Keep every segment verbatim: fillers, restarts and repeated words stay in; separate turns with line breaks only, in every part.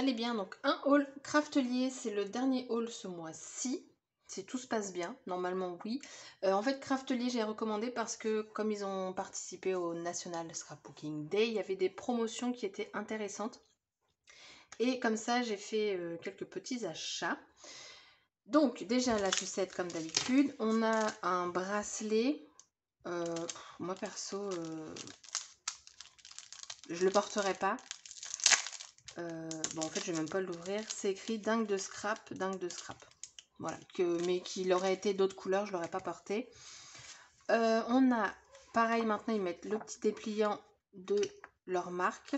allez bien. Donc un haul Craftelier, c'est le dernier haul ce mois-ci. Si tout se passe bien, normalement oui. Euh, en fait, Craftelier, j'ai recommandé parce que comme ils ont participé au National Scrapbooking Day, il y avait des promotions qui étaient intéressantes. Et comme ça, j'ai fait euh, quelques petits achats. Donc déjà la sucette comme d'habitude. On a un bracelet. Euh, moi perso, euh, je le porterai pas. Euh, bon en fait je vais même pas l'ouvrir. C'est écrit dingue de scrap, dingue de scrap. Voilà, que, mais qu'il aurait été d'autres couleurs, je l'aurais pas porté. Euh, on a, pareil maintenant ils mettent le petit dépliant de leur marque.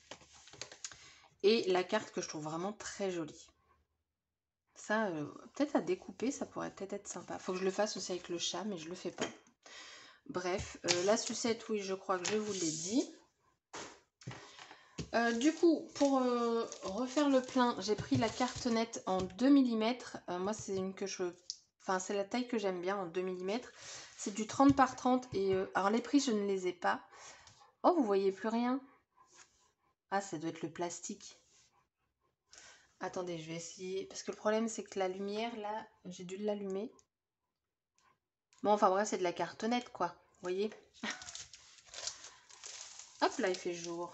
Et la carte que je trouve vraiment très jolie. Ça, euh, peut-être à découper, ça pourrait peut-être être sympa. Faut que je le fasse aussi avec le chat, mais je le fais pas. Bref, euh, la sucette, oui, je crois que je vous l'ai dit. Euh, du coup, pour euh, refaire le plein, j'ai pris la carte nette en deux millimètres. Euh, moi, c'est une que je... Enfin, c'est la taille que j'aime bien, en deux millimètres. C'est du trente par trente. Et, euh, alors, les prix, je ne les ai pas. Oh, vous voyez plus rien? Ah, ça doit être le plastique. Attendez, je vais essayer. Parce que le problème, c'est que la lumière, là, j'ai dû l'allumer. Bon, enfin bref, c'est de la carte nette, quoi. Vous voyez? Hop, là, il fait jour.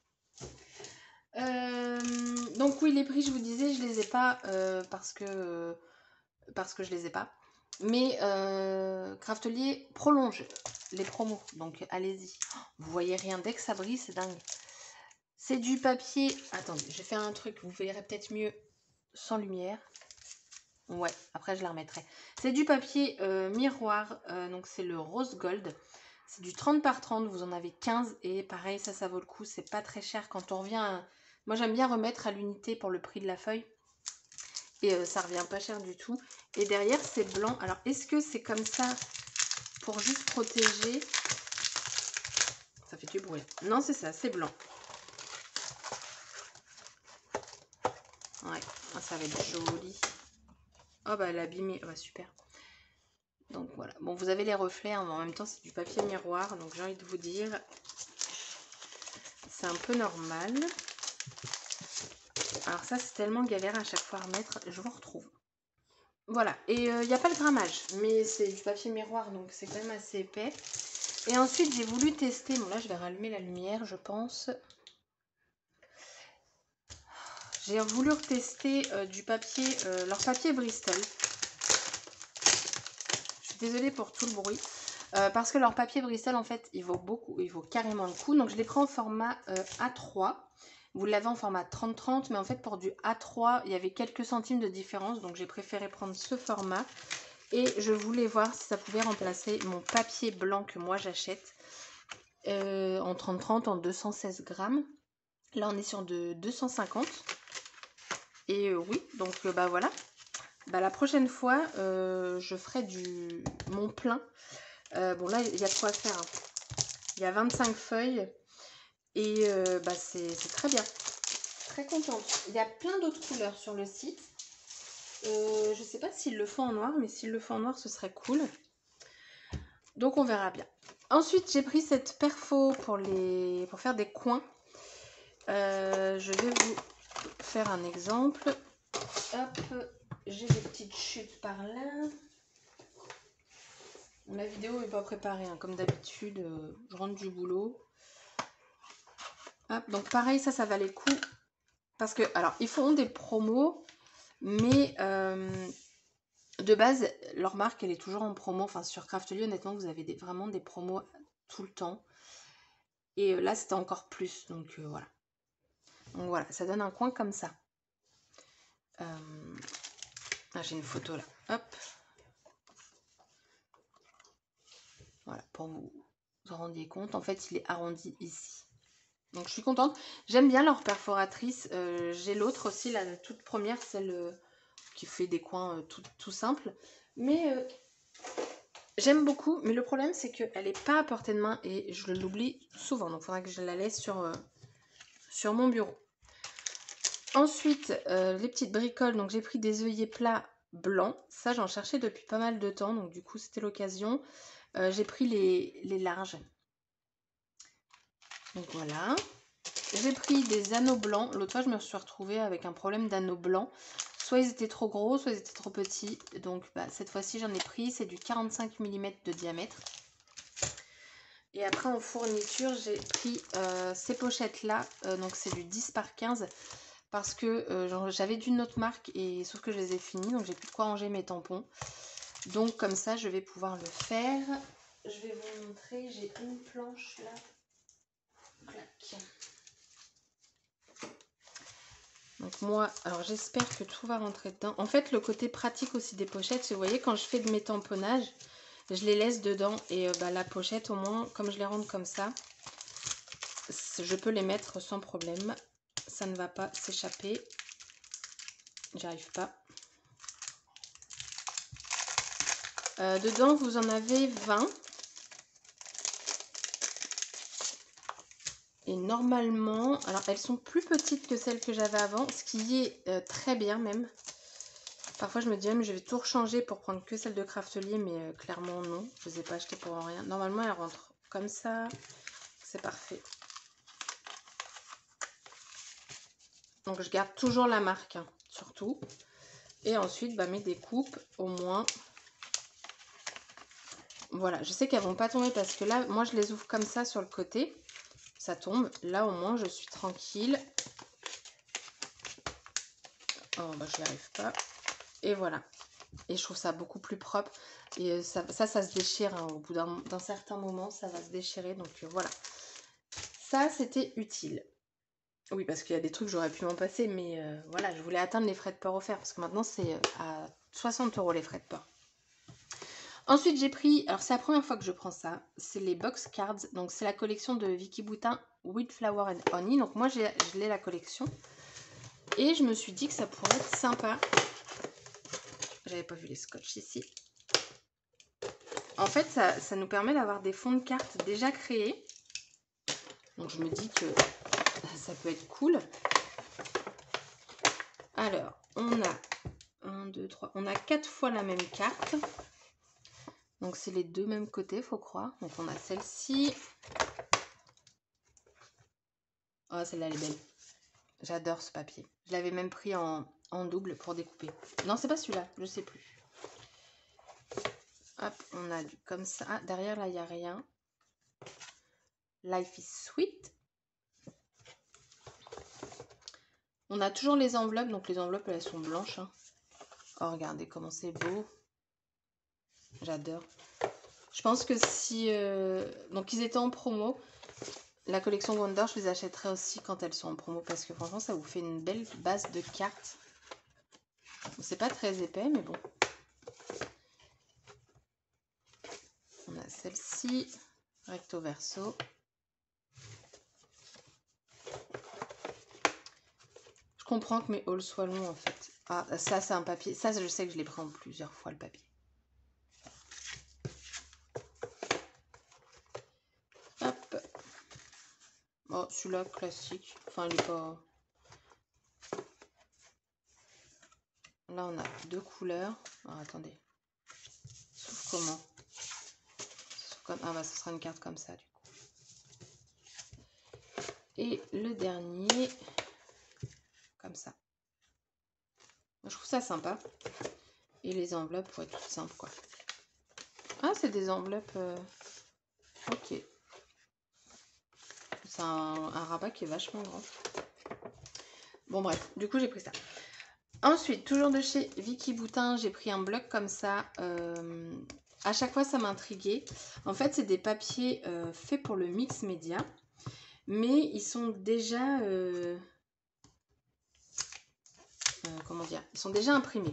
Euh, donc oui, les prix, je vous disais, je les ai pas euh, parce que euh, parce que je les ai pas. Mais euh, Craftelier prolonge les promos, donc allez-y. Vous voyez rien, dès que ça brille, c'est dingue. C'est du papier. Attendez, je vais faire un truc, vous verrez peut-être mieux sans lumière. Ouais, après je la remettrai. C'est du papier euh, miroir, euh, donc c'est le rose gold. C'est du trente par trente, vous en avez quinze. Et pareil, ça, ça vaut le coup. C'est pas très cher quand on revient à... Moi, j'aime bien remettre à l'unité pour le prix de la feuille. Et euh, ça revient pas cher du tout. Et derrière, c'est blanc. Alors, est-ce que c'est comme ça pour juste protéger? Ça fait du bruit. Non, c'est ça, c'est blanc. Ouais, ça va être joli. Oh, bah, l'abîmer. Oh, bah, super. Donc, voilà. Bon, vous avez les reflets, hein, mais en même temps, c'est du papier miroir. Donc, j'ai envie de vous dire, c'est un peu normal. Alors ça, c'est tellement galère à chaque fois à remettre. Je vous retrouve. Voilà. Et il euh, n'y a pas le grammage. Mais c'est du papier miroir, donc c'est quand même assez épais. Et ensuite, j'ai voulu tester. Bon, là, je vais rallumer la lumière, je pense. J'ai voulu retester euh, du papier, euh, leur papier Bristol. Je suis désolée pour tout le bruit. Euh, parce que leur papier Bristol, en fait, il vaut beaucoup. Il vaut carrément le coup. Donc, je les prends en format euh, A trois. Vous l'avez en format trente trente, mais en fait pour du A trois, il y avait quelques centimes de différence, donc j'ai préféré prendre ce format. Et je voulais voir si ça pouvait remplacer mon papier blanc que moi j'achète euh, en trente trente, en deux cent seize grammes. Là on est sur de deux cent cinquante. Et euh, oui, donc euh, bah voilà. Bah, la prochaine fois, euh, je ferai du mon plein. Euh, bon là, il y a de quoi faire. Hein. Il y a vingt-cinq feuilles. Et euh, bah, c'est très bien. Très contente. Il y a plein d'autres couleurs sur le site. Euh, je ne sais pas s'ils le font en noir, mais s'ils le font en noir, ce serait cool. Donc on verra bien. Ensuite, j'ai pris cette perfo pour, les... pour faire des coins. Euh, je vais vous faire un exemple. Hop, j'ai des petites chutes par là. Ma vidéo n'est pas préparée, hein. Comme d'habitude, euh, je rentre du boulot. Hop, donc pareil, ça, ça valait le coup. Parce que, alors, ils font des promos, mais euh, de base, leur marque, elle est toujours en promo. Enfin, sur Craftelier, honnêtement, vous avez des, vraiment des promos tout le temps. Et euh, là, c'était encore plus. Donc, euh, voilà. Donc, voilà, ça donne un coin comme ça. Euh... Ah, j'ai une photo là. Hop. Voilà, pour vous vous en rendiez compte. En fait, il est arrondi ici. Donc, je suis contente. J'aime bien leur perforatrice. Euh, j'ai l'autre aussi, la toute première, celle euh, qui fait des coins euh, tout, tout simples. Mais euh, j'aime beaucoup. Mais le problème, c'est qu'elle n'est pas à portée de main et je l'oublie souvent. Donc, il faudra que je la laisse sur, euh, sur mon bureau. Ensuite, euh, les petites bricoles. Donc, j'ai pris des œillets plats blancs. Ça, j'en cherchais depuis pas mal de temps. Donc, du coup, c'était l'occasion. Euh, j'ai pris les, les larges. Donc, voilà. j'ai pris des anneaux blancs. L'autre fois, je me suis retrouvée avec un problème d'anneaux blancs. Soit ils étaient trop gros, soit ils étaient trop petits. Donc bah, cette fois-ci, j'en ai pris. C'est du quarante-cinq millimètres de diamètre. Et après, en fourniture, j'ai pris euh, ces pochettes-là. Euh, donc c'est du dix par quinze. Parce que euh, j'avais d'une autre marque, et sauf que je les ai finis. Donc j'ai plus de quoi ranger mes tampons. Donc comme ça, je vais pouvoir le faire. Je vais vous montrer. J'ai une planche là. Clac. Donc moi, alors j'espère que tout va rentrer dedans. En fait, le côté pratique aussi des pochettes, vous voyez, quand je fais de mes tamponnages, je les laisse dedans. Et euh, bah, la pochette, au moins, comme je les rentre comme ça, je peux les mettre sans problème. Ça ne va pas s'échapper. J'y arrive pas. Euh, dedans, vous en avez vingt. Et normalement, alors elles sont plus petites que celles que j'avais avant, ce qui est euh, très bien même. Parfois je me dis même je vais tout rechanger pour prendre que celle de Craftelier, mais euh, clairement non, je ne les ai pas achetées pour rien. Normalement elles rentrent comme ça, c'est parfait. Donc je garde toujours la marque, hein, surtout. Et ensuite bah, mes découpes au moins. Voilà, je sais qu'elles vont pas tomber parce que là, moi je les ouvre comme ça sur le côté. Ça tombe. Là au moins je suis tranquille. Oh bah je n'y arrive pas. Et voilà. Et je trouve ça beaucoup plus propre. Et ça, ça, ça se déchire. Hein. Au bout d'un certain moment, ça va se déchirer. Donc euh, voilà. Ça, c'était utile. Oui, parce qu'il y a des trucs, j'aurais pu m'en passer. Mais euh, voilà, je voulais atteindre les frais de port offerts. Parce que maintenant, c'est à soixante euros les frais de port. Ensuite, j'ai pris... Alors, c'est la première fois que je prends ça. C'est les box cards. Donc, c'est la collection de Vicky Boutin With Flower and Honey. Donc, moi, je l'ai la collection. Et je me suis dit que ça pourrait être sympa. J'avais pas vu les scotch ici. En fait, ça, ça nous permet d'avoir des fonds de cartes déjà créés. Donc, je me dis que ça peut être cool. Alors, on a un, deux, trois. On a quatre fois la même carte. Donc, c'est les deux mêmes côtés, faut croire. Donc, on a celle-ci. Oh, celle-là, elle est belle. J'adore ce papier. Je l'avais même pris en, en double pour découper. Non, c'est pas celui-là. Je sais plus. Hop, on a du comme ça. Ah, derrière, là, il n'y a rien. Life is sweet. On a toujours les enveloppes. Donc, les enveloppes, elles sont blanches. Hein. Oh, regardez comment c'est beau. J'adore. Je pense que si... Euh... Donc, ils étaient en promo. La collection Wonder, je les achèterai aussi quand elles sont en promo. Parce que franchement, ça vous fait une belle base de cartes. C'est pas très épais, mais bon. On a celle-ci. Recto verso. Je comprends que mes hauls soient longs, en fait. Ah, ça, c'est un papier. Ça, je sais que je l'ai pris en plusieurs fois, le papier. Hop. Oh, celui-là, classique. Enfin, il est pas... Là, on a deux couleurs. Ah, attendez. Sauf comment Sauf comme... Ah, bah, ce sera une carte comme ça, du coup. Et le dernier, comme ça. Je trouve ça sympa. Et les enveloppes, pour être toutes simples, quoi. Ah, c'est des enveloppes... Euh... Ok. C'est un, un rabat qui est vachement grand. Bon, bref. Du coup, j'ai pris ça. Ensuite, toujours de chez Vicky Boutin, j'ai pris un bloc comme ça. Euh, à chaque fois, ça m'intriguait. En fait, c'est des papiers euh, faits pour le mix média. Mais ils sont déjà... Euh, euh, comment dire Ils sont déjà imprimés.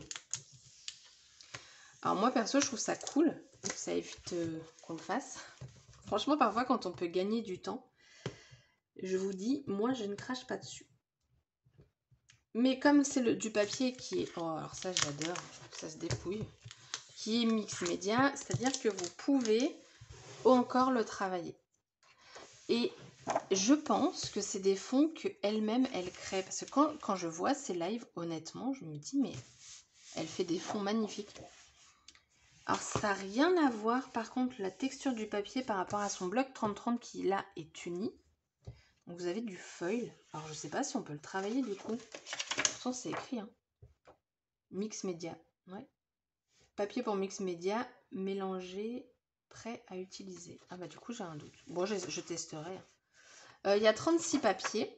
Alors moi, perso, je trouve ça cool. Ça évite euh, qu'on le fasse. Franchement, parfois, quand on peut gagner du temps, je vous dis, moi, je ne crache pas dessus. Mais comme c'est du papier qui est... Oh, alors ça, j'adore. Ça se dépouille. Qui est mix média, c'est-à-dire que vous pouvez encore le travailler. Et je pense que c'est des fonds qu'elle-même, elle crée. Parce que quand, quand je vois ces lives, honnêtement, je me dis, mais elle fait des fonds magnifiques. Alors, ça n'a rien à voir, par contre, la texture du papier par rapport à son bloc trente trente qui, là, est uni. Donc vous avez du foil. Alors je sais pas si on peut le travailler du coup. Pourtant c'est écrit. Hein. Mix média. Ouais. Papier pour mix média, mélangé, prêt à utiliser. Ah bah du coup j'ai un doute. Bon je, je testerai. Il euh, y a trente-six papiers.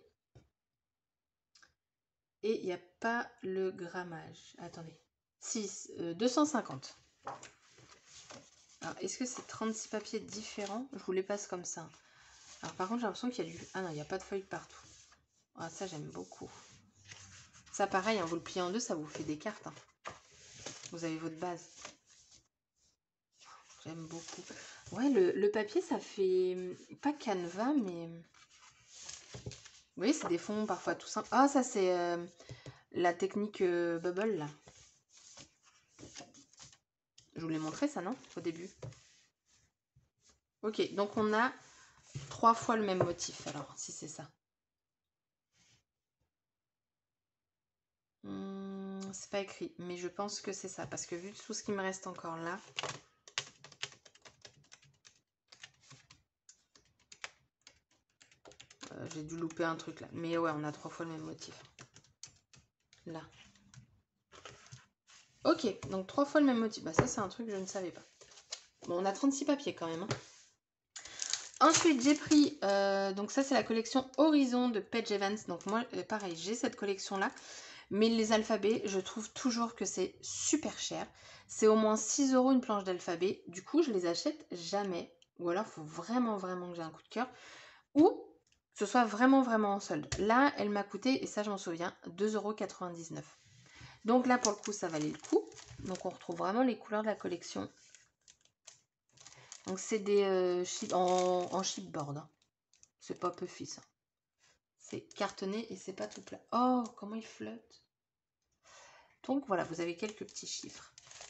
Et il n'y a pas le grammage. Attendez. six, euh, deux cent cinquante. Alors, est-ce que c'est trente-six papiers différents? Je vous les passe comme ça. Alors, par contre, j'ai l'impression qu'il y a du... Ah non, il n'y a pas de feuilles partout. Ah, ça, j'aime beaucoup. Ça, pareil, hein, vous le pliez en deux, ça vous fait des cartes. Hein. Vous avez votre base. J'aime beaucoup. Ouais, le, le papier, ça fait... Pas canevas, mais... Vous voyez, c'est des fonds parfois tout simples. Ah, ça, c'est euh, la technique euh, bubble, là. Je vous l'ai montré, ça, non? Au début. Ok, donc on a trois fois le même motif, alors, si c'est ça. Hum, c'est pas écrit, mais je pense que c'est ça, parce que vu tout ce qui me reste encore là... Euh, j'ai dû louper un truc là. Mais ouais, on a trois fois le même motif. Là. Ok, donc trois fois le même motif. Bah ça, c'est un truc que je ne savais pas. Bon, on a trente-six papiers quand même. Hein. Ensuite, j'ai pris... Euh, donc ça, c'est la collection Horizon de Paige Evans. Donc moi, euh, pareil, j'ai cette collection-là. Mais les alphabets, je trouve toujours que c'est super cher. C'est au moins six euros une planche d'alphabet. Du coup, je les achète jamais. Ou alors, il faut vraiment, vraiment que j'ai un coup de cœur. Ou que ce soit vraiment, vraiment en solde. Là, elle m'a coûté, et ça, je m'en souviens, deux euros quatre-vingt-dix-neuf. Donc là, pour le coup, ça valait le coup. Donc on retrouve vraiment les couleurs de la collection. Donc c'est des euh, chip, en, en chipboard. Hein. C'est pas puffy ça. C'est cartonné et c'est pas tout plat. Oh, comment il flotte. Donc voilà, vous avez quelques petits chiffres.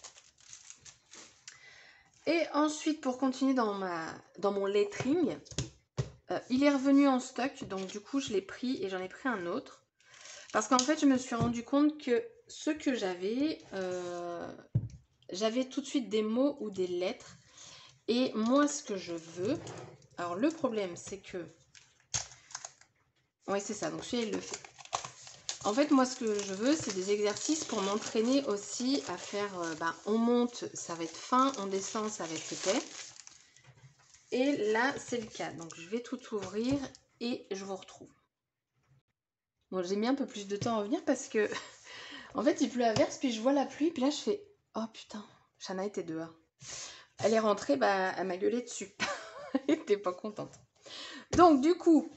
Et ensuite, pour continuer dans, ma, dans mon lettering, euh, il est revenu en stock. Donc du coup, je l'ai pris et j'en ai pris un autre. Parce qu'en fait, je me suis rendu compte que ce que j'avais, euh, j'avais tout de suite des mots ou des lettres. Et moi, ce que je veux... Alors, le problème, c'est que... Oui, c'est ça. Donc, celui-là, il le fait. En fait, moi, ce que je veux, c'est des exercices pour m'entraîner aussi à faire... Euh, ben, on monte, ça va être fin. On descend, ça va être épais. Et là, c'est le cas. Donc, je vais tout ouvrir et je vous retrouve. Bon, j'ai mis un peu plus de temps à revenir parce que... En fait, il pleut à verse, puis je vois la pluie. Puis là, je fais... Oh, putain, Shana était dehors. Elle est rentrée, bah, elle m'a gueulé dessus. Elle n'était pas contente. Donc, du coup...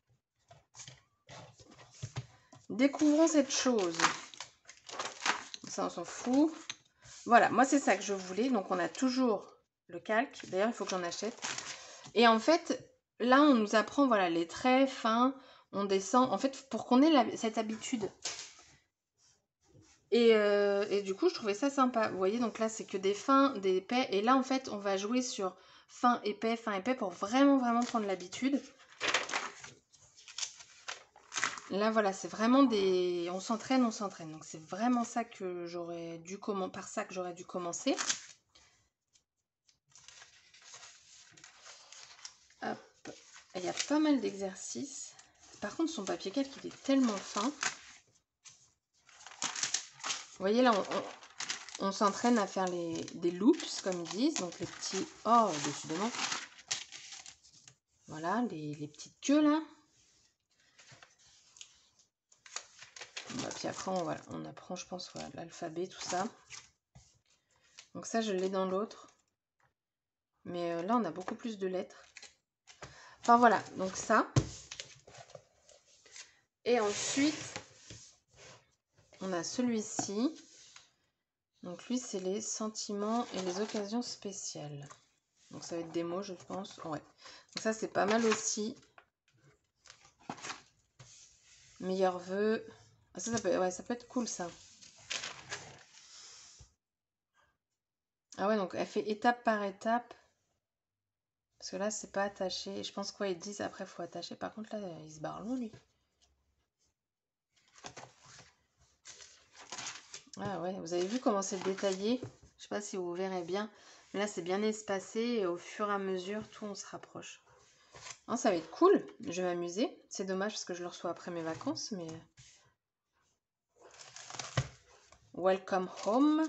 Découvrons cette chose. Ça, on s'en fout. Voilà, moi, c'est ça que je voulais. Donc, on a toujours le calque. D'ailleurs, il faut que j'en achète. Et en fait, là, on nous apprend, voilà, les traits fins. On descend. En fait, pour qu'on ait la, cette habitude. Et, euh, et du coup, je trouvais ça sympa. Vous voyez, donc là, c'est que des fins, des épais. Et là, en fait, on va jouer sur fin, épais, fin, épais pour vraiment, vraiment prendre l'habitude. Là, voilà, c'est vraiment des... On s'entraîne, on s'entraîne. Donc, c'est vraiment ça que j'aurais dû commencer... Par ça que j'aurais dû commencer. Hop. Il y a pas mal d'exercices. Par contre, son papier calque, il est tellement fin. Vous voyez, là, on, on, on s'entraîne à faire les, des loops, comme ils disent. Donc, les petits... Oh, décidément. Voilà, les, les petites queues, là. Bah, puis après, on, voilà, on apprend, je pense, voilà, l'alphabet, tout ça. Donc ça, je l'ai dans l'autre. Mais euh, là, on a beaucoup plus de lettres. Enfin, voilà. Donc ça. Et ensuite, on a celui-ci. Donc lui, c'est les sentiments et les occasions spéciales. Donc ça va être des mots, je pense. Ouais. Donc ça, c'est pas mal aussi. Meilleurs vœux. Ah, ça, ça peut, ouais, ça peut être cool, ça. Ah ouais, donc elle fait étape par étape. Parce que là, c'est pas attaché. Je pense quoi, ils disent après, il faut attacher. Par contre, là, il se barre long, lui. Ah ouais, vous avez vu comment c'est détaillé? Je sais pas si vous verrez bien. Mais là, c'est bien espacé et au fur et à mesure, tout, on se rapproche. Hein, ça va être cool, je vais m'amuser. C'est dommage parce que je le reçois après mes vacances, mais... Welcome home.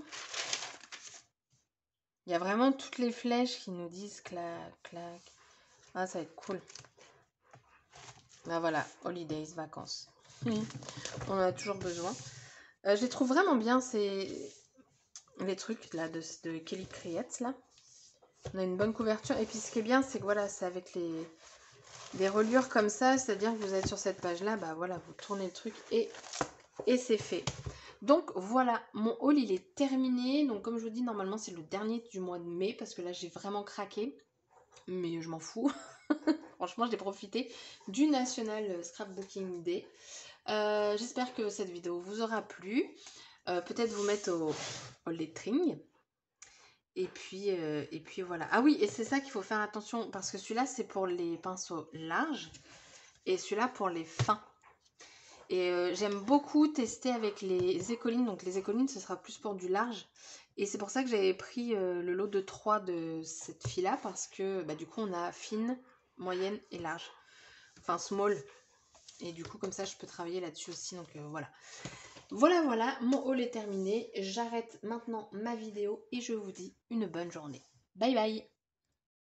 Il y a vraiment toutes les flèches qui nous disent clac, clac. Ah, ça va être cool. Ben voilà, holidays, vacances. On en a toujours besoin. Euh, je les trouve vraiment bien, ces... les trucs là de, de Kelly Creates là. On a une bonne couverture. Et puis ce qui est bien, c'est que voilà, c'est avec les... des reliures comme ça. C'est-à-dire que vous êtes sur cette page-là, bah voilà, vous tournez le truc et, et c'est fait. Donc voilà, mon haul il est terminé. Donc comme je vous dis, normalement c'est le dernier du mois de mai parce que là j'ai vraiment craqué. Mais je m'en fous. Franchement, j'ai profité du National Scrapbooking Day. Euh, J'espère que cette vidéo vous aura plu. Euh, Peut-être vous mettre au, au lettering. Et puis, euh, et puis voilà. Ah oui, et c'est ça qu'il faut faire attention parce que celui-là c'est pour les pinceaux larges et celui-là pour les fins. Et euh, j'aime beaucoup tester avec les écolines. Donc les écolines, ce sera plus pour du large. Et c'est pour ça que j'avais pris euh, le lot de trois de cette fille-là. Parce que bah, du coup, on a fine, moyenne et large. Enfin, small. Et du coup, comme ça, je peux travailler là-dessus aussi. Donc euh, voilà. Voilà, voilà. Mon haul est terminé. J'arrête maintenant ma vidéo. Et je vous dis une bonne journée. Bye bye.